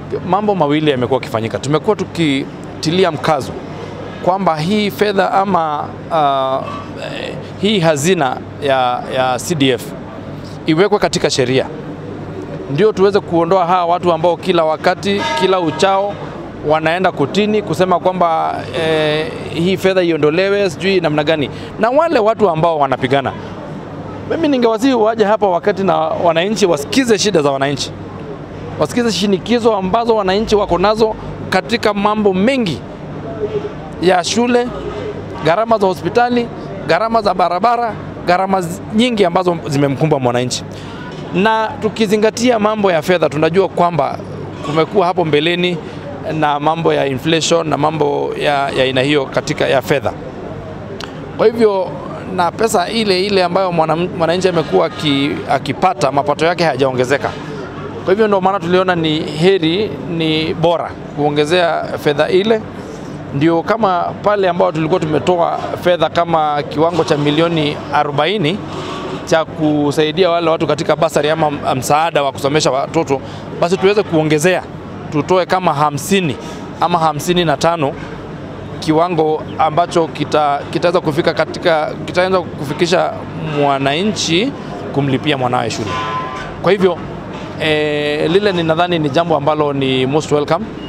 mambo mawili yamekuwa kifanyika. Tumekuwa tukitilia mkazo kwamba hii fedha ama hii hazina ya CDF iwekwe katika sheria, ndio tuweze kuondoa hawa watu ambao kila wakati, kila uchao wanaenda kotini kusema kwamba hii fedha iondolewe, sijui namna gani. Na wale watu ambao wanapigana, mimi ningewasihi waje hapa wakati na wananchi wasikize shida za wananchi, wasikize shinikizo ambazo wananchi wako nazo katika mambo mengi ya shule, gharama za hospitali, gharama za barabara, gharama nyingi ambazo zimemkumba mwananchi. Na tukizingatia mambo ya fedha, tunajua kwamba kumekuwa hapo mbeleni na mambo ya inflation na mambo ya aina hiyo katika ya fedha. Kwa hivyo na pesa ile ambayo mwananchi amekuwa akipata, mapato yake hayajaongezeka. Kwa hivyo ndio maana tuliona ni heri, ni bora kuongezea fedha ile. Ndio kama pale ambao tulikuwa tumetoa fedha kama kiwango cha milioni 40 cha kusaidia wale watu katika basari ama msaada wa kusomesha watoto, basi tuweze kuongezea, tutoe kama 50 ama 55 kiwango ambacho kitaweza kufika kitaweza kufikisha mwananchi kumlipia mwanawe shule. Kwa hivyo lile ninadhani ni jambo ambalo ni most welcome.